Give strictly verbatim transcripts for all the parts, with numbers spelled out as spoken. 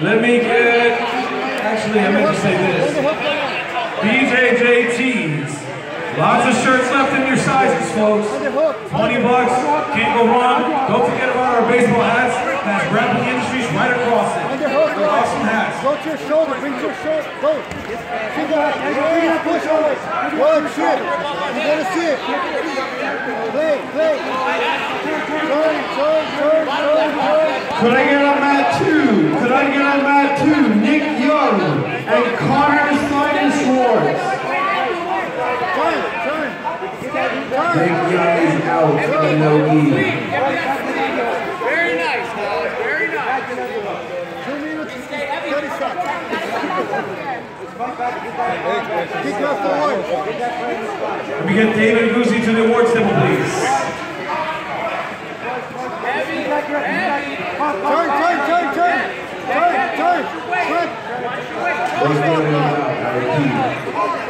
Let me get, actually I meant to say this. B J J Tees. Lots of shirts left in your sizes, folks. twenty bucks, can't go wrong. Don't forget about our baseball hats. That's Grappling Industries right across it. They're awesome hats. Go to your shoulder, bring to your shoulder. Go. See that? Bring that push over. Good shit. You gotta see it. Play, play. Turn, turn, turn, turn, turn. Could I get on mat two? Could I get on mat two? Nick Young and Connor Simon Schwartz. Turn, turn. Turn. Nick Young is out on no gi. Very nice, guys. Very nice. Two minutes, thirty seconds. Kick off the award. Let me get David Guzzi to the awards table, please. Heavy, heavy. Turn, turn, turn, turn. Turn, turn. Turn. What's going on? I repeat.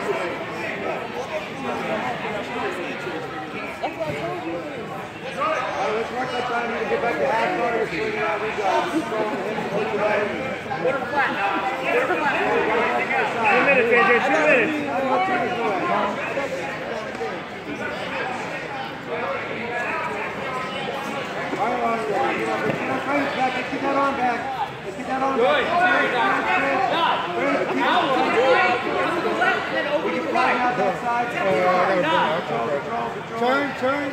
Let's work that time to get back to half guard or swing out. We got Put her flat now. Put her flat. two minutes, A J. Two minutes. All right, all right. Let's get that arm back. Let's get that arm back. Good. Out to the right. To the left, and then over to the right. Turn, turn.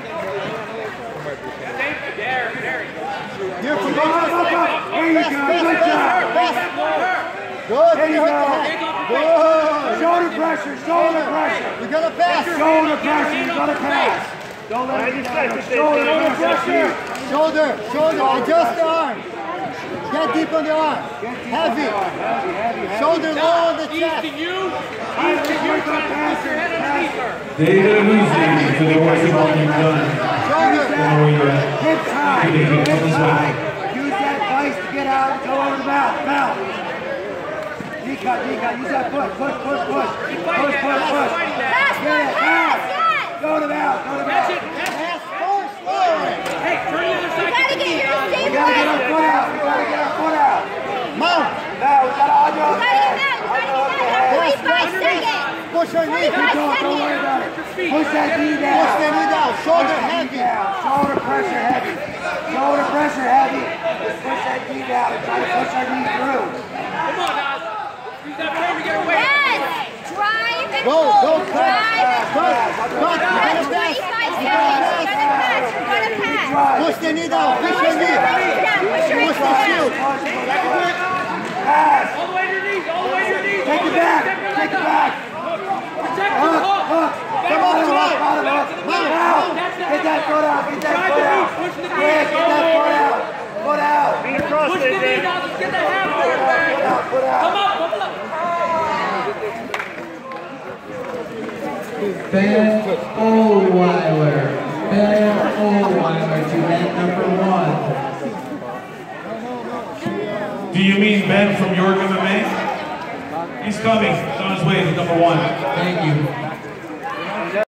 There, there. Here, come on, up, up, up. There you go. Good job. Good. There you go. Good. Shoulder pressure, shoulder pressure. You gotta pass. Shoulder pressure, you gotta pass. Don't let it down. Shoulder pressure. Shoulder, shoulder. Adjust the arm. Get deep on the arm. Heavy. Shoulder low on the chest. Easy to you. Easy to you. Trying to push your head underneath her. David Guzzi to the awards table, you've done. Shoulder. Hip high. Hip high. Use that vice to get out and go over the mouth. Mouth. Knee cut, knee cut. Use that push, push, push, push. Push, push, push. Pass, Get it, pass. Go to the mouth, go to the mouth. Catch it. Pass first, forward. Hey, turn the other side. Gotta get your We stable gotta get our foot out. We gotta get our foot out. Mount. Now, we gotta on your Gotta get that. Gotta get that. forty-five seconds. Push your knee. forty-five Don't worry seconds. about it. Push that knee down. Push that knee down. Shoulder heavy. Shoulder pressure heavy. Shoulder pressure heavy. Just push that knee down and try to push our knee through. Come on, guys. Use that frame to get away. Yes. Drive and Go, hold. go, Drive and cut, hold. cut, cut. That's forty-five seconds. You gotta pass. You gotta pass. Push the knee down. Push Push your the knee. legs down. Push your Push hips the down. shield. Pass. All the way to your knees. All the way to your knees. Take it back. Take it back. Protect your Hook, hook. hook. Come on, come on, come on. Out. Get that foot out. Get that foot out. Quick, get that foot out. Foot out. Push the knee down. Let's get that half guard back. Foot out. Foot out. Come up. Come up. Ben Ohlweiler. Ben Ohlweiler to mat number one. Do you mean Ben from York M M A? He's coming. He's on his way to number one. Thank you.